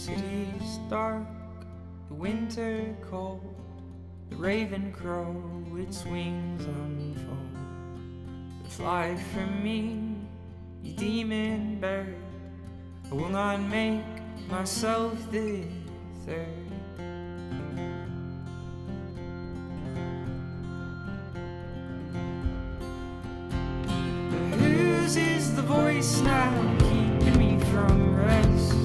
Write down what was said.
city's dark, the winter cold, the raven crow its wings unfold. Fly from me, you demon bird, I will not make myself the third. But whose is the voice now keeping me from rest?